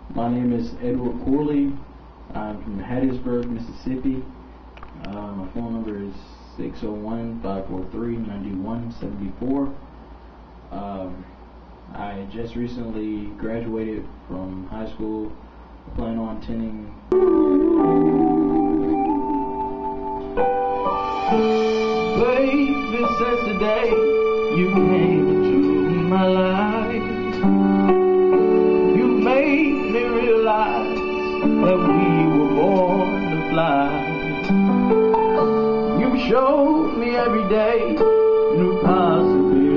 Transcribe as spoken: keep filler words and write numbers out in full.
My name is Edward Corley. I'm from Hattiesburg, Mississippi. Uh, my phone number is six oh one, five four three, nine one seven four. Um, I just recently graduated from high school. I plan on attending. Baby, since the day you came into my life, you made me realize that we were born to fly. You showed me every day new possibilities.